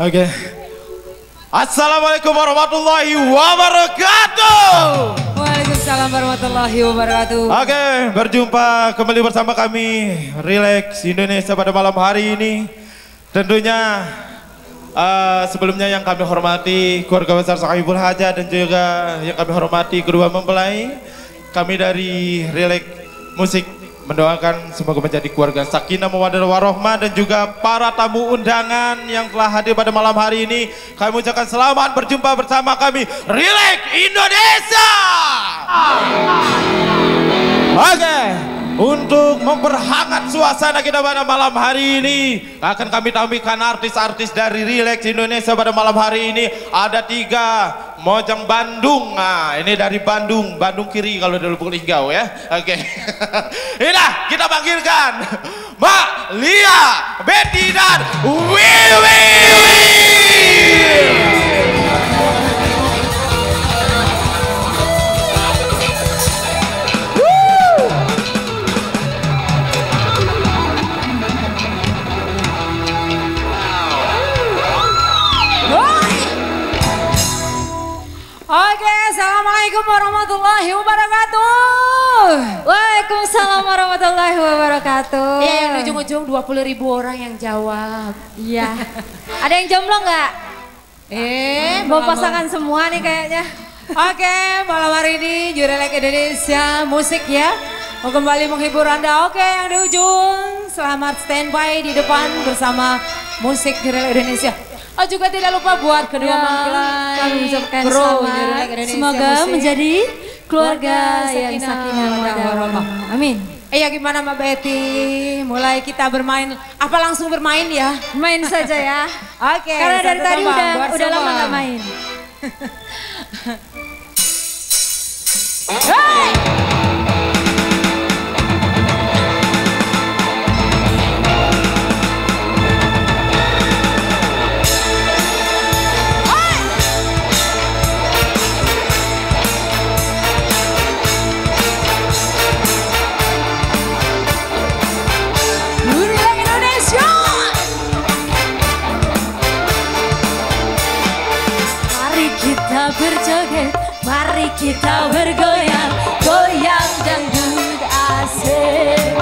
Oke. Assalamualaikum warahmatullahi wabarakatuh. Waalaikumsalam warahmatullahi wabarakatuh. Oke, berjumpa kembali bersama kami Relax Indonesia pada malam hari ini. Tentunya sebelumnya yang kami hormati keluarga besar Sahibul Hajat dan juga yang kami hormati kedua mempelai. Kami dari Relax Musik mendoakan semoga menjadi keluarga sakinah mawaddah warahmah, dan juga para tamu undangan yang telah hadir pada malam hari ini. Kami ucapkan selamat berjumpa bersama kami Relax Indonesia. Oke, untuk memperhangat suasana kita pada malam hari ini akan kami tampilkan artis-artis dari Relax Indonesia pada malam hari ini. Ada 3 Mojang Bandung. Nah, ini dari Bandung, Bandung kiri kalau dari Lubuk Linggau ya. Oke. Inilah kita panggilkan Mbak Lia, Betty dan Wiwi. Oke, assalamualaikum warahmatullahi wabarakatuh. Waalaikumsalam warahmatullahi wabarakatuh. Ya, yang di ujung-ujung 20.000 orang yang jawab. Iya. Ada yang jomblo nggak? Mau pasangan semua nih kayaknya. Oke, malam hari ini Relax Indonesia Musik ya mau kembali menghibur Anda. Oke, yang di ujung selamat standby di depan bersama musik Relax Indonesia. Oh, juga tidak lupa buat kedua mempelai. Kami ucapkan Bro, selamat. Semoga menjadi keluarga yang sakinah mawaddah warahmah. Amin. Ya gimana Mbak Betty? Mulai kita bermain, apa langsung bermain ya? Main saja ya. Oke. Karena dari tadi udah lama semua. nggak main. Hey! Berjoget, mari kita bergoyang, goyang dangdut asik.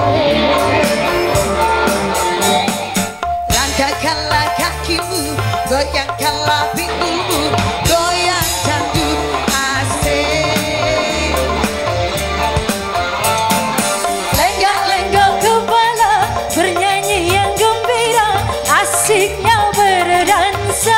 Langkahkanlah kakimu, goyangkanlah pinggulmu, goyang dangdut asik. Lenggak-lenggok kepala, bernyanyi yang gembira, asiknya berdansa.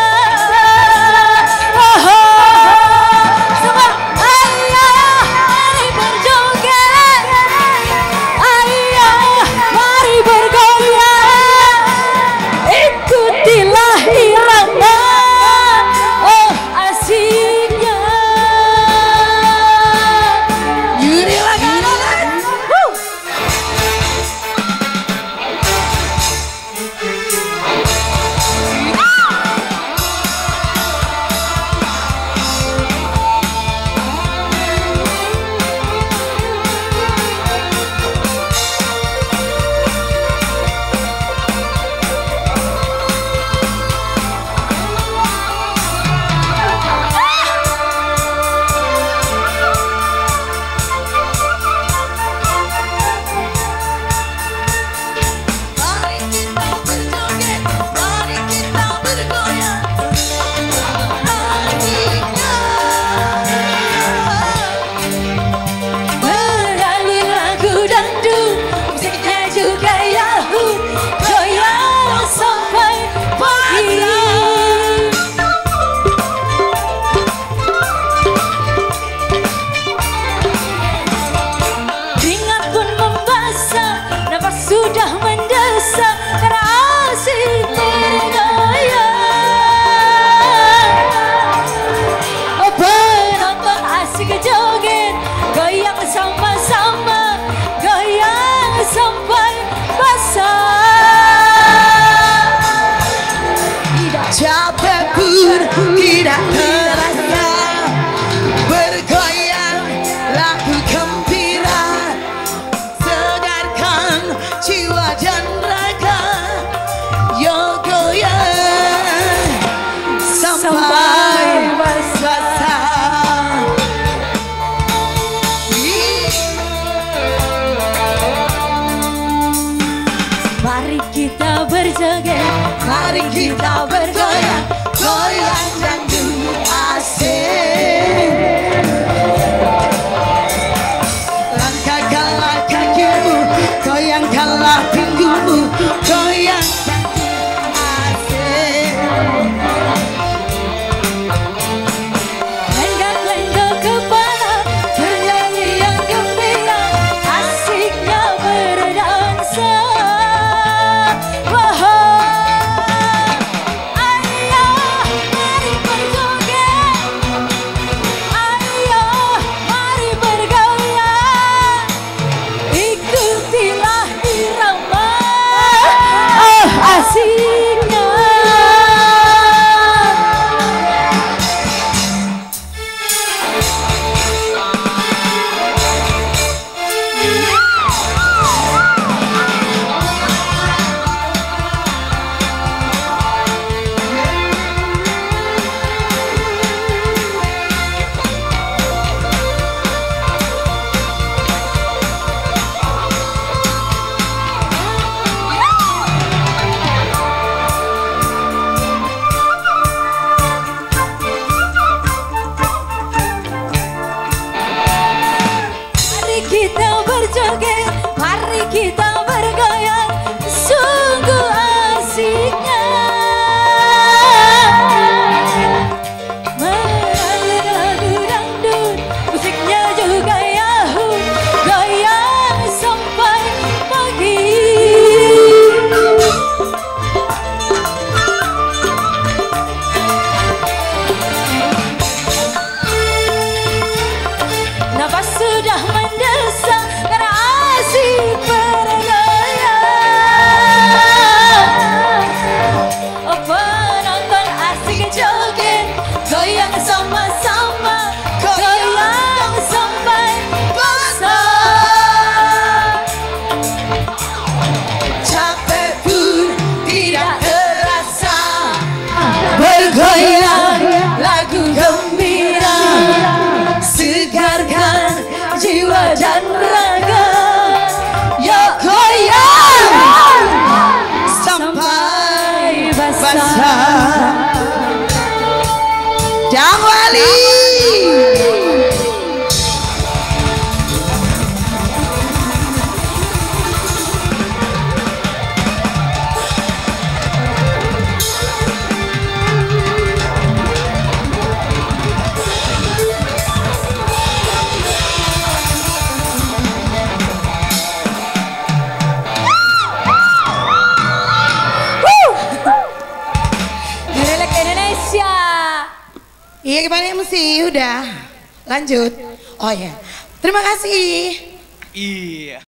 Capek pun tidak terasa, bergoyang lagu gembira, segarkan jiwa dan raga. Yo goyang, kita bergoyang, goyang dangdut asik. Langkahkanlah kakimu, goyangkanlah pinggulmu, goyang dangdut asik. Lenggak-lenggok kepala, bernyanyi yang gembira, asiknya berdansa. Kita berjoget, mari kita bergoyang, sungguh asiknya. Mengalir lagu dangdut, musiknya juga yahoo, goyang sampai pagi. Nafas sudah mendesak karena asik bergoyang. Oh, penonton asik joget, goyang sama-sama, goyang sampai basah. Capek pun tidak terasa, bergoyang lagu gembira, segarkan jiwa dan raga. Yuk goyang sampai basah. Jang Wali. Direlek Indonesia. Iya gimana MC? Udah lanjut. Oh ya, terima kasih. Iya.